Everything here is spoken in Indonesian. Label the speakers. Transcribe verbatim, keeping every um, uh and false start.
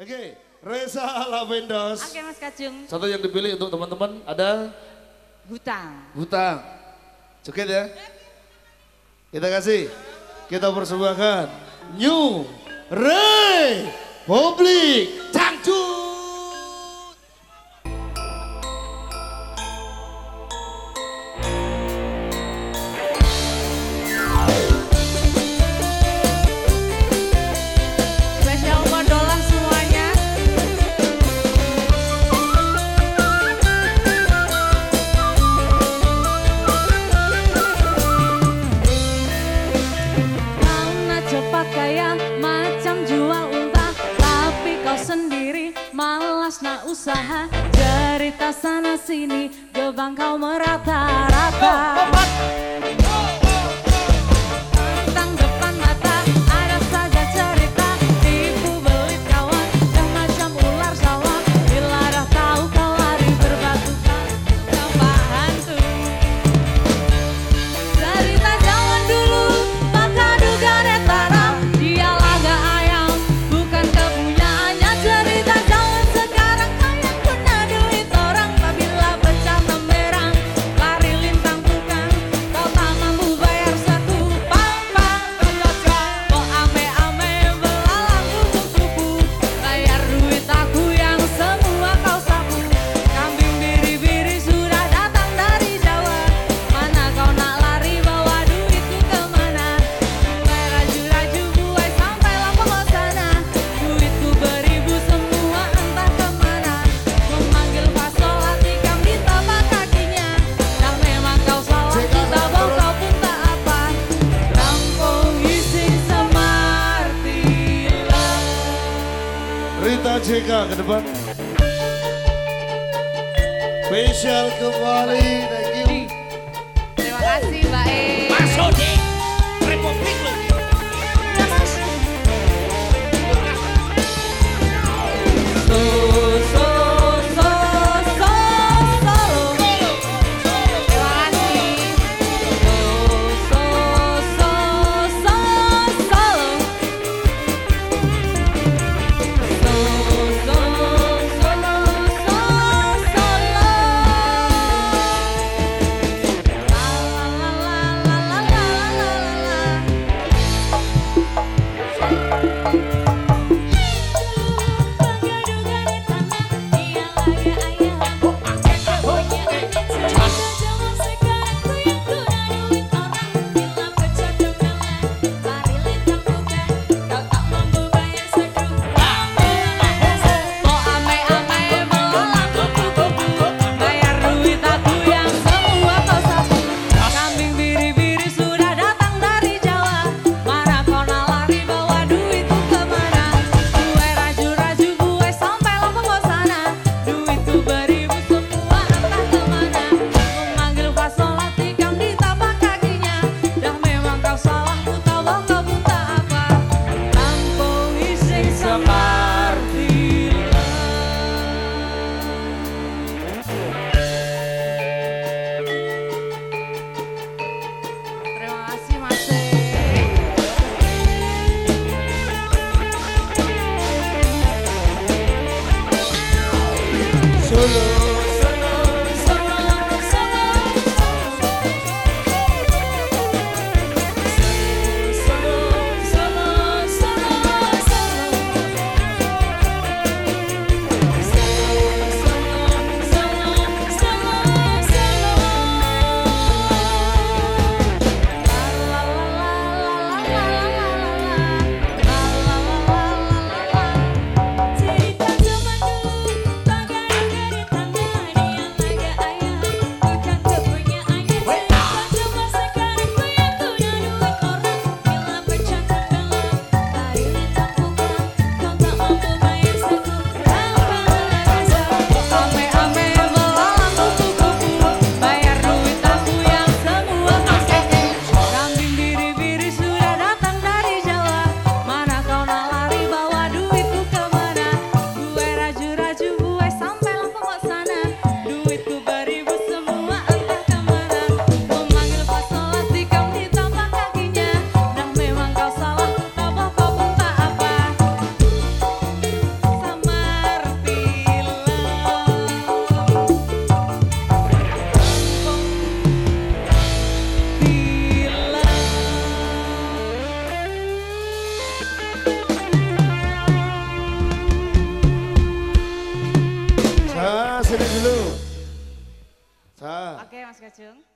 Speaker 1: Oke, Reza Lavendos.
Speaker 2: Oke Mas Kajung.
Speaker 1: Satu yang dipilih untuk teman-teman ada
Speaker 2: Hutang.
Speaker 1: Hutang. Joget ya. Kita kasih. Kita persembahkan New Republic Cangcut.
Speaker 2: Nak usaha cerita sana sini gebang kau merata-rata. Tentang depan mata ada saja cerita tipu belit kawan dah macam ular sawah. Bila dah tahu kau lari berbatukan kau hantu. Cerita zaman dulu maka duga netara dialah gak ayam bukan kepunyaannya. Cerita zaman sekarang ayam kena duit orang apabila pecah temberang lari lintang bukan kau tak mampu bayar satu pang-pang kok ame-ame belalang kupu-kupu bayar duit aku yang semua kau sapu. Kambing biri-biri sudah datang dari Jawa mana kau nak lari bawa duitku kemana. Gue raju-raju gue sampai Lampung sana duitku beribu semua entah kemana. Memanggil Fasol tikam di tapak kakinya dah memang kau salah kita bau kau pun tak apa. Kampung Ising Semartila.
Speaker 1: Rita J K ke depan. Spesial kembali, thank you.
Speaker 2: Terima kasih Mbak E.
Speaker 3: Masuk di Republik lu.
Speaker 2: So, so, so, so, solo. Terima kasih. So, so, so, so, solo. So, so, so, so, solo. La la la la la la la la la. Kambing biri-biri sudah datang dari Jawa mana kau nak lari bawa duitku kemana. Gue raju-raju gue sampai Lampung sana duitku beribu semua entah kemana. Memanggil Fasol tikam di tapak kakinya dah memang kau salah ku tahu kau pun tak apa. Kampung Ising Semartila. Terima kasih Mas E.
Speaker 1: Solo.
Speaker 2: Cerita zaman dulu,
Speaker 1: sini dulu. Sa.
Speaker 2: Oke Mas Kajung.